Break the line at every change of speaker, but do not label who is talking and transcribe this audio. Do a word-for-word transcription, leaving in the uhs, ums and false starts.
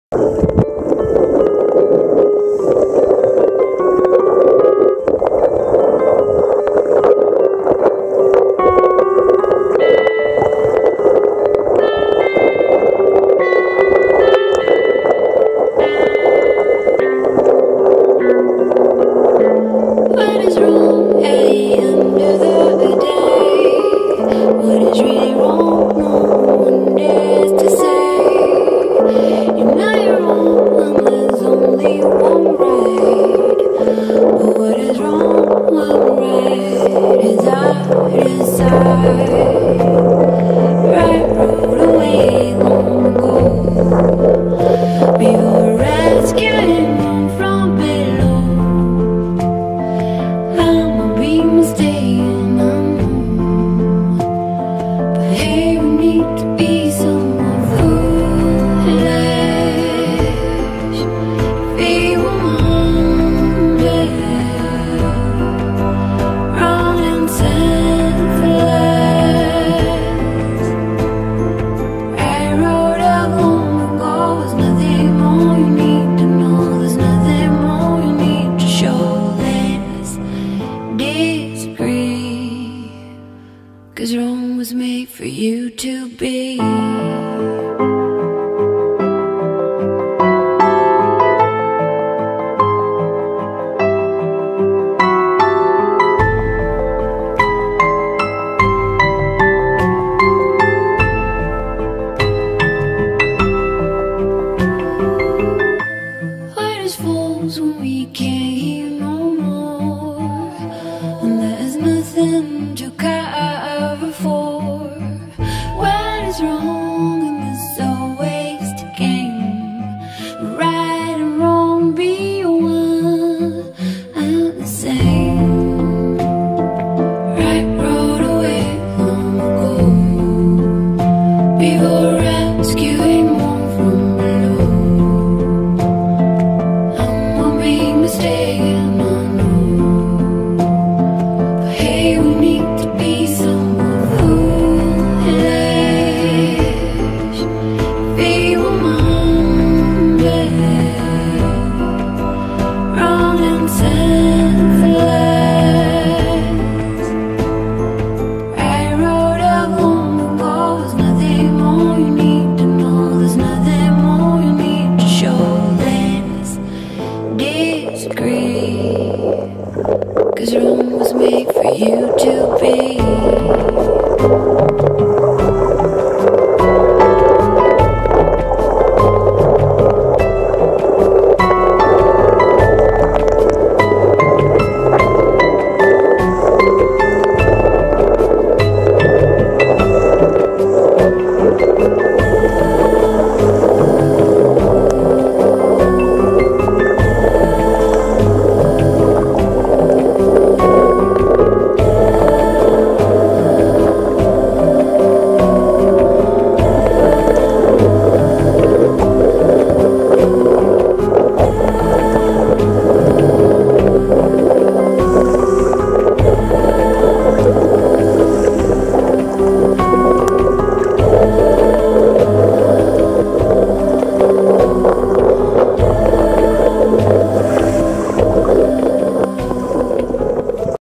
Cause Rome was made for you to be. White as fools when we can't hear no more, and there's nothing to cover for. What is wrong in this always to game? Right and wrong be one and the same. Right road away long ago, people rescuing one from below. I'm a big mistake and I know, but hey, we need to be someone foolish. Be woman, wrong and senseless. Right road up long ago. There's nothing more you need to know. There's nothing more you need to show. Let's disagree, 'cause you're